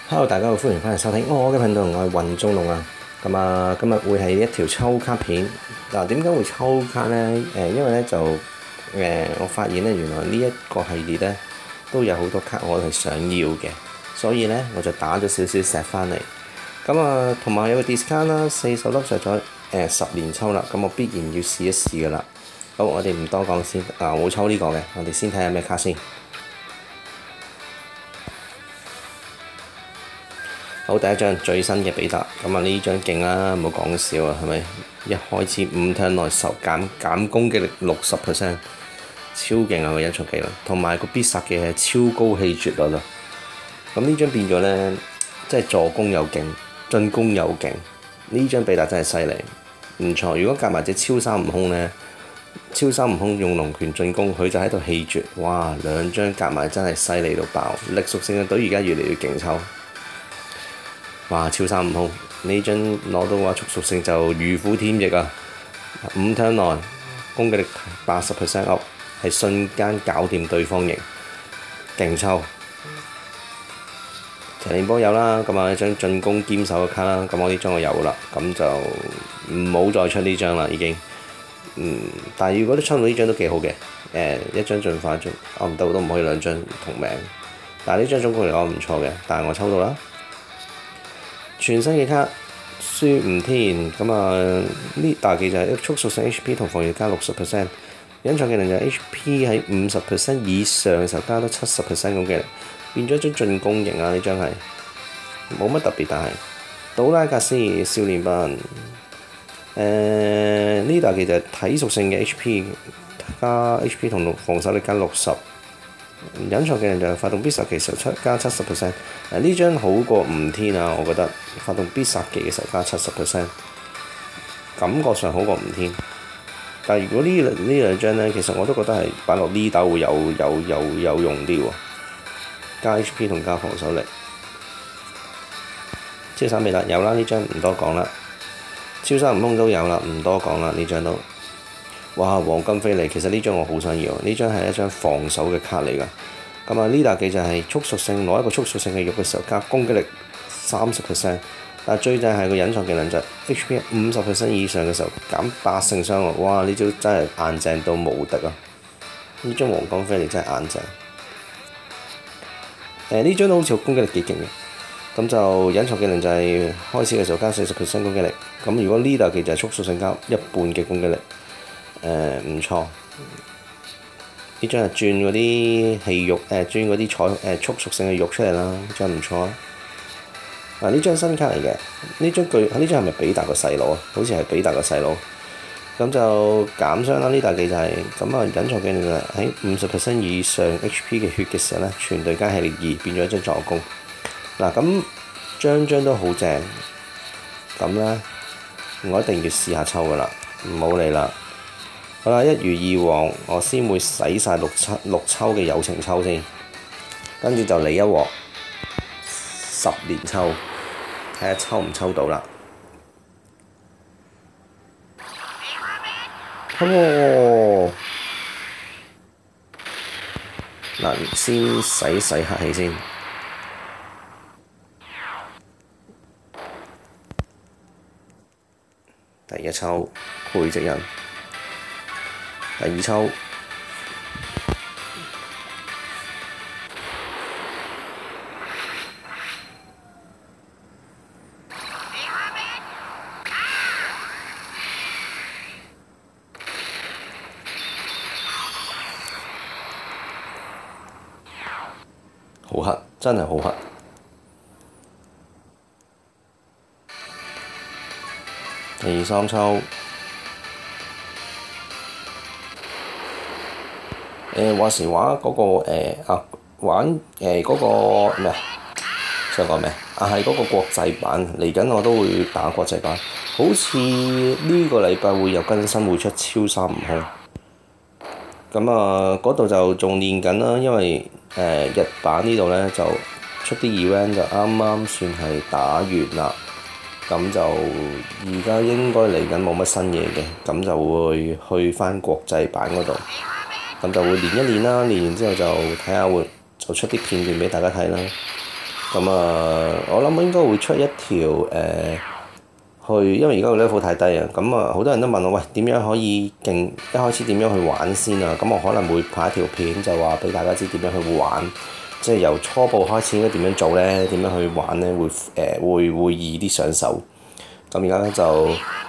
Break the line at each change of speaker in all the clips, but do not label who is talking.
Hello，大家好，歡迎翻嚟收聽我嘅頻道，我係雲中龍啊。今日會係一條抽卡片。點解會抽卡呢？因為咧就我發現咧，原來呢一個系列咧都有好多卡我係想要嘅，所以咧我就打咗少少石翻嚟。同埋有個 discount 啦，40粒上咗10年抽啦，咁我必然要試一試噶啦。好，我哋唔多講先，我冇抽呢個嘅，我哋先睇下咩卡先。好，第一張最新嘅比達，呢張勁啦，唔好講笑啊，係咪？一開始5 turn 內受減攻擊力60%，超勁啊個隱藏技能，同埋個必殺技係超高氣絕率啦。咁呢張變咗咧，即係助攻又勁，進攻又勁。呢張比達真係犀利，唔錯。如果夾埋隻超三悟空咧，超三悟空用龍拳進攻，佢就喺度氣絕，哇！兩張夾埋真係犀利到爆，力屬性嘅隊而家越嚟越勁抽。哇！超三悟空呢張攞到嘅話，速屬性就如虎添翼啊！5 turn 內攻擊力80% up， 係瞬間搞掂對方型，勁抽。陳連波有啦，一張進攻兼手嘅卡啦，我呢張我有啦，咁就唔好再出呢張啦已經。但係如果你抽到呢張都幾好嘅，一張進化張，唔得都唔可以兩張同名。但係呢張總共嚟講唔錯嘅，但係我抽到啦。全新嘅卡孫悟天，呢大技就係速屬性 HP 同防禦加60%，隱藏技能就係 HP 喺50% 以上嘅時候加多70% 攻擊力，變咗一張進攻型啊！呢張係冇乜特別，但係杜拉格斯少年版，呢大技就係體屬性嘅 HP 加 HP 同防守力加60%。隱藏技能就係發動必殺技時候加70%，呢張好過悟天啊！我覺得發動必殺技嘅時候加70%，感覺上好過悟天。但係如果呢兩張呢，其實我都覺得係擺落呢度會有用啲喎，加 HP 同加防守力。超三比達有啦，呢張唔多講啦。超三悟空都有啦，唔多講啦，呢張都。哇！黃金飛利，其實呢張我好想要，呢張係一張防守嘅卡嚟㗎。呢大技就係速屬性，攞一個速屬性嘅肉嘅時候加攻擊力30%，但係最正係個隱藏技能就係 HP 50% 以上嘅時候減80%傷害。哇！呢招真係硬淨到無敵啊！呢張黃金飛利真係硬淨。呢張都好似攻擊力幾勁嘅，就隱藏技能就係開始嘅時候加40% 攻擊力。如果呢大技就係速屬性加一半嘅攻擊力。唔錯，呢張係轉嗰啲氣肉，轉嗰啲速屬性嘅肉出嚟啦，呢張唔錯啊！呢張新卡嚟嘅，呢張係咪比達個細佬啊？好似係比達個細佬，就減傷啦。呢大技就係隱藏技能就係喺50% 以上 HP 嘅血嘅時候咧，全隊加氣力2，變咗一張助攻。張都好正，我一定要試下抽噶啦，唔好理啦。好啦，一如以往，我先會洗晒六抽嘅友情抽先，跟住就嚟一鑊10年抽，睇下抽唔抽到啦。先洗客氣先。第一抽配職人。第二抽，好黑，真係好黑。第三抽。話時話嗰個玩嗰個咩啊？想講咩？係嗰個國際版嚟緊，我都會打國際版。好似呢個禮拜會有更新，會出超三悟空。嗰度就仲練緊啦，因為日版呢度咧就出啲 event 就啱啱算係打完啦。就而家應該嚟緊冇乜新嘢嘅，就會去返國際版嗰度。就會練一練啦，練完之後就睇下就出啲片段俾大家睇啦。 咁我諗應該會出一條因為而家個 level 太低啊，咁好多人都問我，喂，點樣可以勁？一開始點樣去玩先啊？咁我可能會拍一條片，就話俾大家知點樣去玩，即係由初步開始應該點樣做咧？點樣去玩咧？會易啲上手。咁而家咧就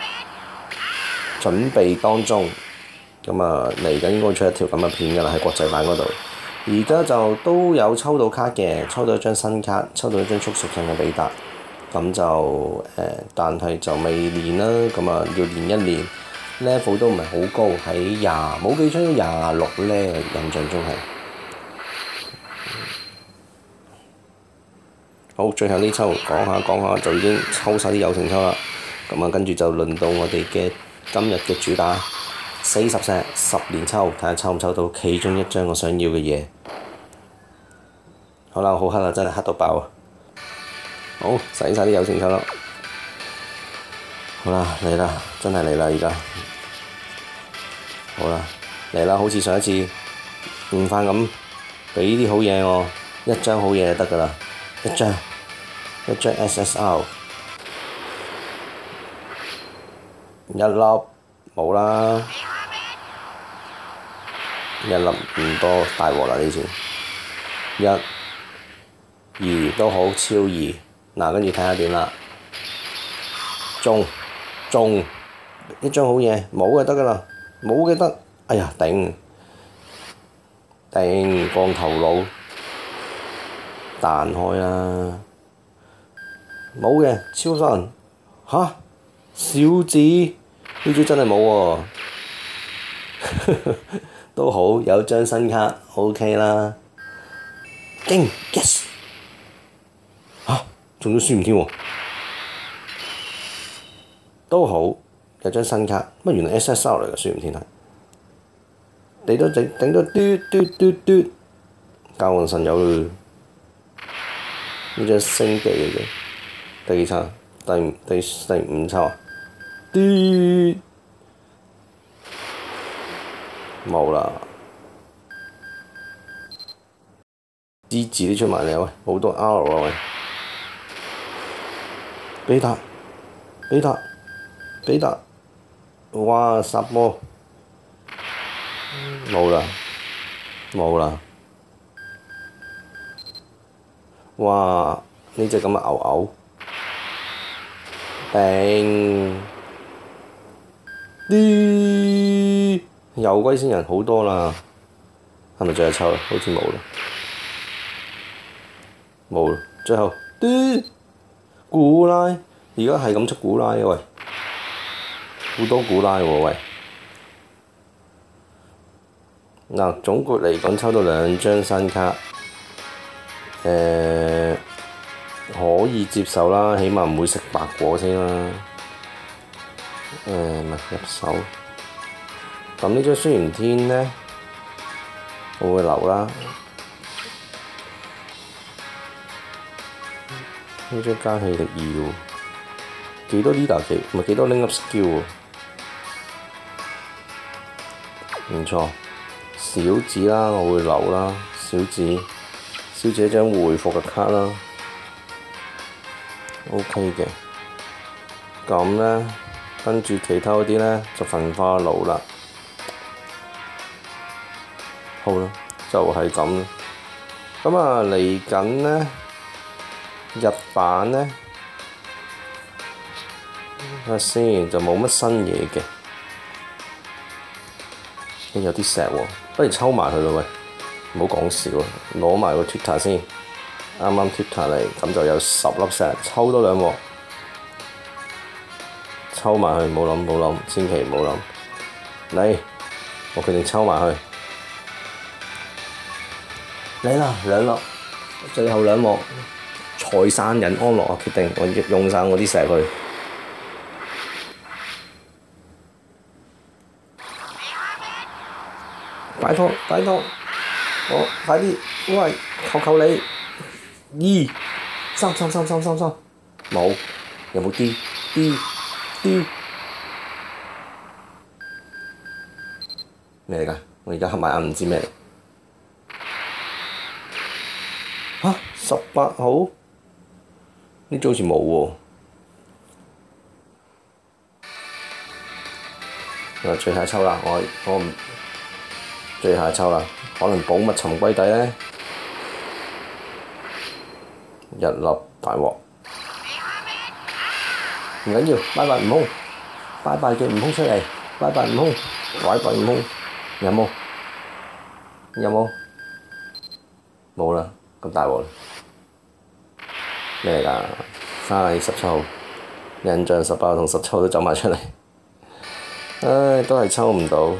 準備當中，咁嚟緊應該出一條咁嘅片㗎啦，喺國際版嗰度。而家就都有抽到卡嘅，抽到一張新卡，抽到一張速屬性嘅比達。咁就但係就未練啦，咁要練一練 level 都唔係好高，喺冇記錯26咧，印象中係。好，最後呢抽講下就已經抽晒啲友情抽啦，咁跟住就輪到我哋嘅今日嘅主打40石10連抽，睇下抽唔抽到其中一張我想要嘅嘢。好啦，好黑啦，真係黑到爆啊！好，洗晒啲友情抽啦。好啦，嚟啦，真係嚟啦而家。好啦，嚟啦，好似上一次悟飯咁，俾啲好嘢我，一張好嘢就得㗎啦，一張 SSR， 一粒冇啦，一粒唔多，大鑊啦呢次，2都好，超2。嗱，跟住睇下點啦，中一張好嘢，冇嘅得㗎啦，冇嘅得，哎呀頂光頭佬彈開啦，冇嘅超神嚇，小子呢張真係冇喎，都好有張新卡 OK 啦，勁 yes 嚇！仲要輸唔天喎，都好有張新卡，乜原來 SSR 嚟㗎，輸唔天係，頂到嘟，交換神有嘞，呢張星地嚟嘅，第幾抽？第5抽啊，嘟冇啦，字都出埋嚟喂，好多 R 啊喂！比達，哇十波，冇啦，哇呢隻咁嘅牛，頂，啲又龜仙人好多啦，係咪最後抽啊？好似冇啦，冇啦，最後啲。古拉，而家係咁出古拉嘅喂，好多古拉喎喂。嗱，總括嚟講抽到2張新卡，可以接受啦，起碼唔會食白果先啦。入手。咁呢張雖然天呢，我會留啦。呢張加氣力2喎，幾多 leader 技唔係幾多 link up skill 喎，唔錯。小子啦，我會留啦，小子一張回復嘅卡啦 ，OK 嘅。咁呢，跟住其他嗰啲呢，就焚化爐啦。好啦，就係咁啦。咁嚟緊呢。日版呢，睇下先，就冇乜新嘢嘅。有啲石喎，不如抽埋佢咯喂，唔好講笑啊！攞埋個 Twitter 先，啱 Twitter 嚟，咁就有10粒石，抽多2鑊，抽埋佢，冇諗，千祈唔好諗。嚟，我決定抽埋佢。嚟啦，2粒，最後2鑊。財散人安樂啊！決定我用晒我啲石去。拜託，我快啲，喂，求你，2、3，冇，有冇 D？咩嚟㗎？我而家合埋眼唔知咩嚟。嚇，18號。 呢組好似冇喎。最後一抽啦，我唔最後一抽啦，可能寶物沉歸底咧，一粒大鑊，唔緊要，拜拜悟空，拜拜嘅悟空出嚟，拜拜悟空，拜拜悟空，有冇？有冇？冇啦，咁大鑊啦，咩嚟㗎？花17號，印象18號同17號都走埋出嚟。唉，都係抽唔到，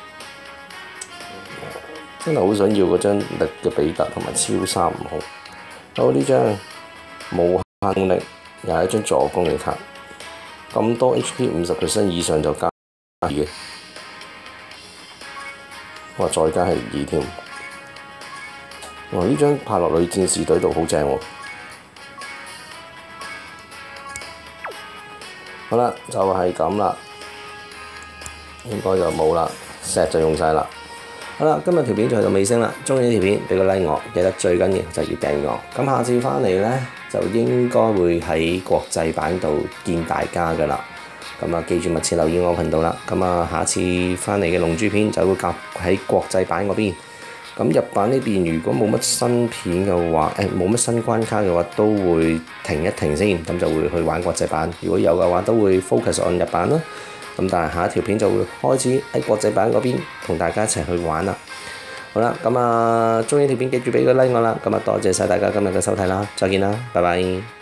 真係好想要嗰張力嘅比特同埋超3悟空。好，呢張無限動力又係一張助攻嘅卡，咁多 HP 50% 以上就加2嘅，哇！再加係2添，哇！呢張拍落女戰士隊度好正喎。好啦，就係咁啦。應該就冇啦，石就用晒啦。好啦，今日條片就到尾聲啦。鍾意呢條片俾個 like 我，記得最緊要就要訂閱我。咁下次翻嚟呢，就應該會喺國際版度見大家噶啦。咁啊，記住密切留意我頻道啦。咁啊，下次翻嚟嘅龍珠片就會夾喺國際版嗰邊。咁日版呢邊如果冇乜新片嘅話，冇乜新關卡嘅話，都會停一停先，咁就會去玩國際版。如果有嘅話，都會 focus on 日版啦。咁但係下一條片就會開始喺國際版嗰邊同大家一齊去玩啦。好啦，咁啊，鍾意條片記住俾個 like 我啦。咁啊，多謝晒大家今日嘅收睇啦，再見啦，拜拜。